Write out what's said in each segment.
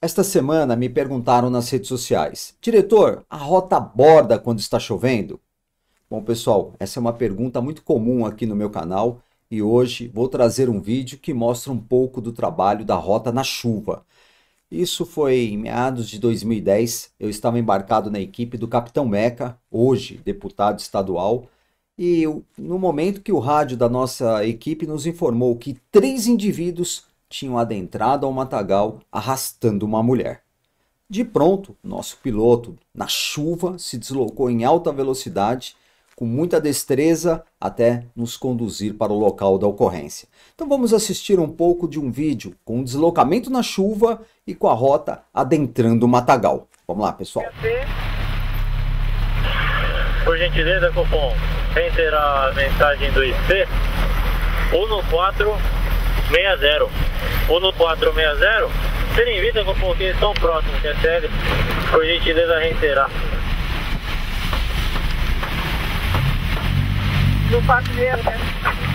Esta semana me perguntaram nas redes sociais: diretor, a rota borda quando está chovendo? Bom, pessoal, essa é uma pergunta muito comum aqui no meu canal e hoje vou trazer um vídeo que mostra um pouco do trabalho da rota na chuva. Isso foi em meados de 2010, eu estava embarcado na equipe do Capitão Meca, hoje deputado estadual, e no momento que o rádio da nossa equipe nos informou que 3 indivíduos tinham adentrado ao matagal arrastando uma mulher. De pronto, nosso piloto, na chuva, se deslocou em alta velocidade, com muita destreza, até nos conduzir para o local da ocorrência. Então vamos assistir um pouco de um vídeo com o deslocamento na chuva e com a rota adentrando o matagal. Vamos lá, pessoal. Por gentileza, cupom, reiterar a mensagem do IP 1460. 1460. Serem vistos, cupom, que eles estão próximos, que é sério. Por gentileza, reiterar. No 46, né?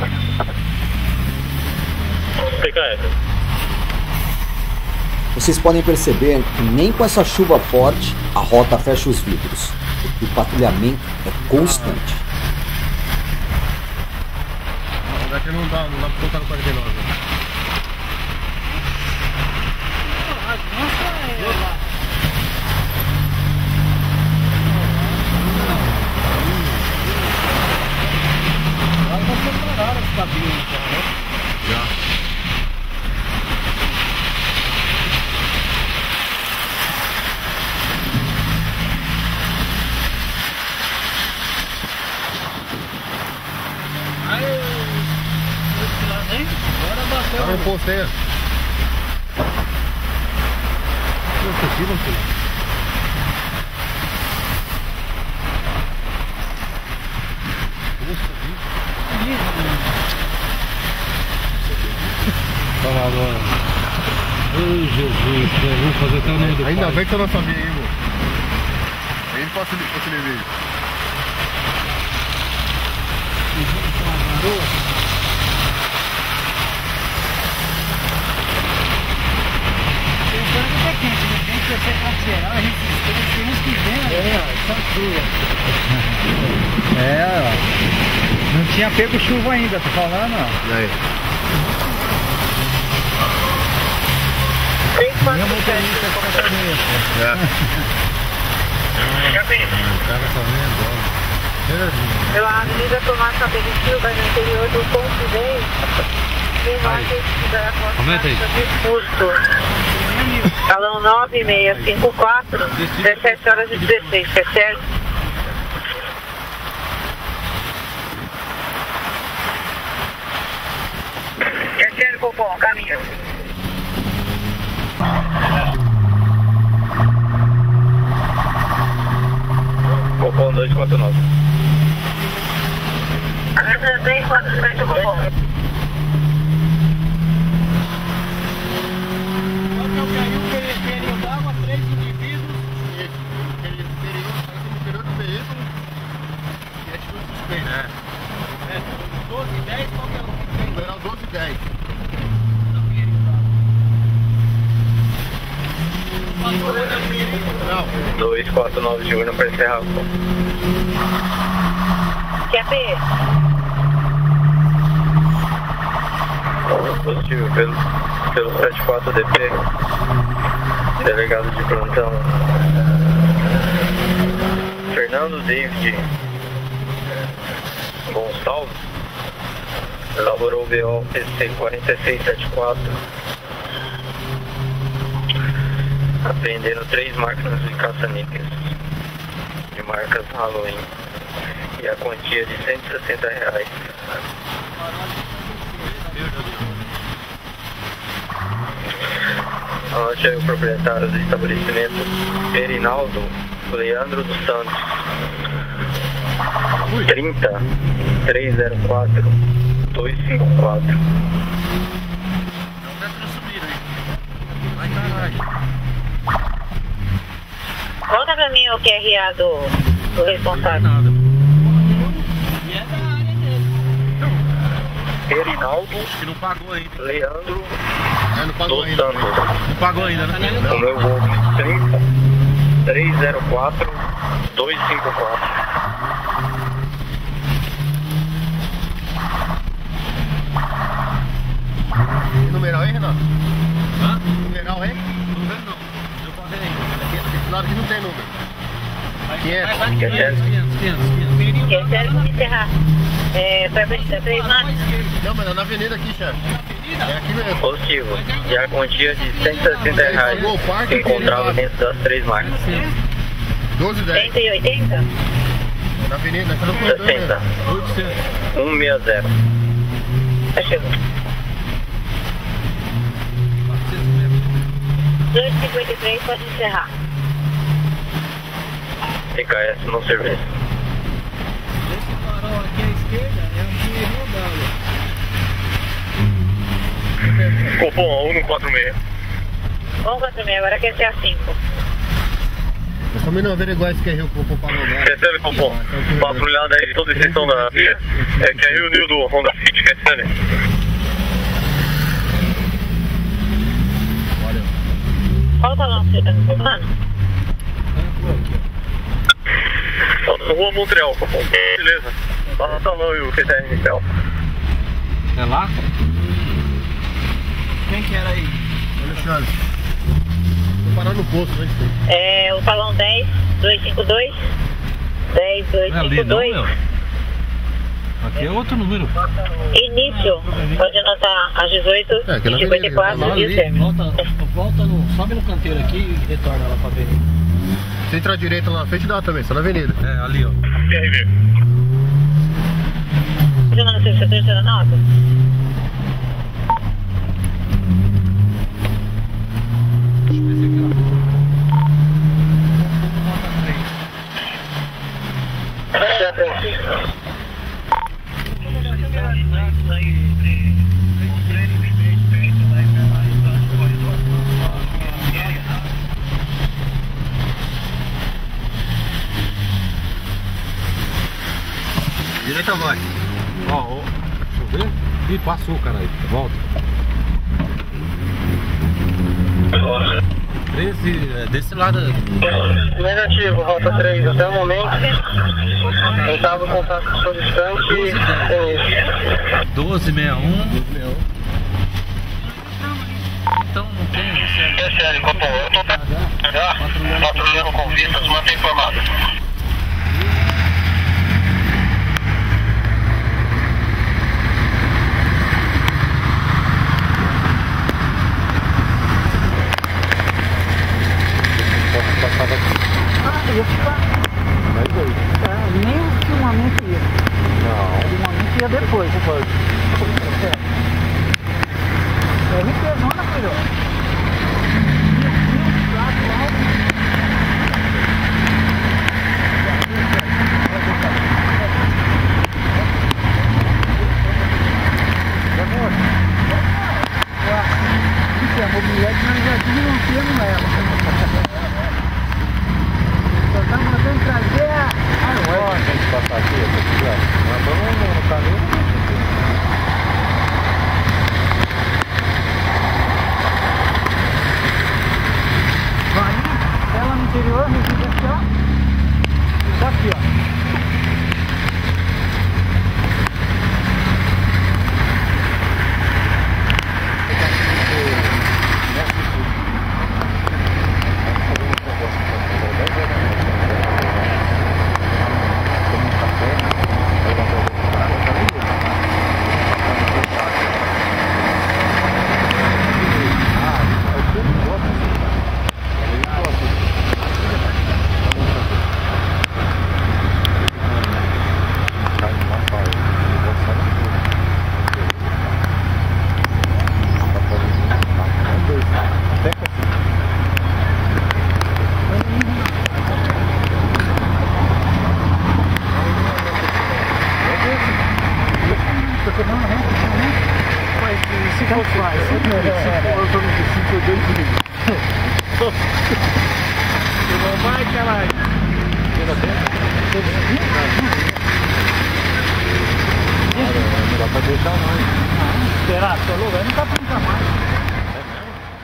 PKF. Vocês podem perceber que nem com essa chuva forte a rota fecha os vidros, porque o patrulhamento é constante. Daqui não dá pra colocar no 49. Agora eu postei. Fala agora. Ai, Jesus, eu vou fazer até o nome do pai. Ainda bem que eu não sabia, hein, irmão. Aí ele pode ver. Não tinha pego chuva ainda, tô falando, ó. E aí? Minha motorista fica também, O cara tá vendo, ó. Pela Avenida Tomás Cabelo Silva, no interior do ponto 10, menor que da Comenta aí. Discurso. Salão 9654, 17h16, que é certo? É sério, Copom, caminho. Cupom 249. Avenida 347, Copom. Era 12 e 10. 249 de urna para encerrar. Quer ver? Positivo pelo 74 DP. Delegado de plantão Fernando David Gonçalves elaborou o BO PC 4674, apreendendo 3 máquinas de caça-níqueis de marcas Halloween e a quantia de R$160. Anote aí o proprietário do estabelecimento, Erinaldo Leandro dos Santos, 30 304 254. Conta pra mim o QRA do responsável. Erinaldo Que não pagou ainda. Leandro Não pagou do ainda. Santos. Não pagou ainda, né? O meu Golf 304 254. Tem numeral aí, Renato? Hã? Numeral aí? Número não. Eu falei aí. Esse lado aqui não tem número. Vai, 500. vai, 500. Eu quero me encerrar. Pra visitar 3 marcas. Não, mas é na avenida aqui, chefe. É aqui mesmo. Positivo. E a quantia de R$160 se encontrava dentro das 3 marcas. 12,10. 180? É na avenida, tá no corredor 60. mesmo. 160. Tá chegando. 2,53, pode encerrar. TKS no serviço. Esse farol aqui à esquerda é um dinheirinho dólar. Cupom 146. 146, agora quer ser a 5. Mas também não averiguar esse QRU que eu vou pagar agora. Recebe cupom. Patrulhada aí, toda extensão da via. É que aí o Nil do Honda Fit, recebe. Qual o talão que você tá me informando? Rua Montreal, cupom. Beleza. Passa o talão e o CTR inicial. É lá? Quem que era aí? Alexandre. Vou parar no posto, né? É o talão 10, 252. 10, Não é ali não, 252. meu? Aqui é outro número. Início, pode anotar às 18 É, que e na 54 avenida, e o término. Volta no, sobe no canteiro aqui e retorna lá pra avenida. Se entrar direita lá na frente, dá também, só na avenida. É, ali ó. PRV. Você não sei se você terceira nota? Deixa eu ver se aqui ó. Direita vai. Ó, deixa eu ver. Ih, passou, caralho. Volta. 13, desse lado. Negativo, rota 3. Até o momento, eu estava em contato com o solicitante e 1261. Então não tem. É sério, cupom. Eu tô patrulhando com vistas, mantém informado. Nem o filmamento ia. Não. O filmamento ia depois. É RP-zona, filho. Isso é a mobilidade, nós já desmontamos ela. Só tá mandando trazer a... Não é a gente passar aqui, nós vamos no caminho. Vai, ela no interior, residencial. Tá aqui, ó. Não vai, caralho. Não dá pra deixar não. Será? Tô louco, não tá pra mais.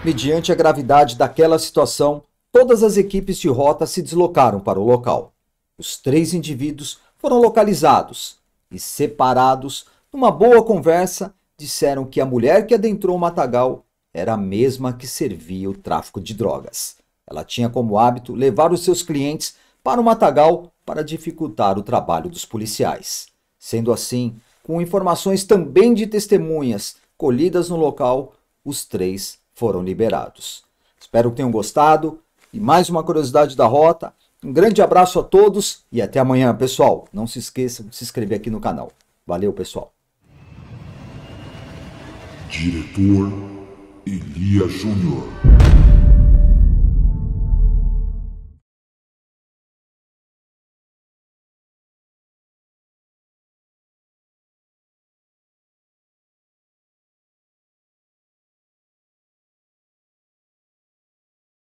Mediante a gravidade daquela situação, todas as equipes de rota se deslocaram para o local. Os 3 indivíduos foram localizados e, separados, numa boa conversa, disseram que a mulher que adentrou o matagal era a mesma que servia o tráfico de drogas. Ela tinha como hábito levar os seus clientes para o matagal para dificultar o trabalho dos policiais. Sendo assim, com informações também de testemunhas colhidas no local, os 3 foram liberados. Espero que tenham gostado. E mais uma curiosidade da rota. Um grande abraço a todos e até amanhã, pessoal. Não se esqueçam de se inscrever aqui no canal. Valeu, pessoal. Diretor Elias Júnior.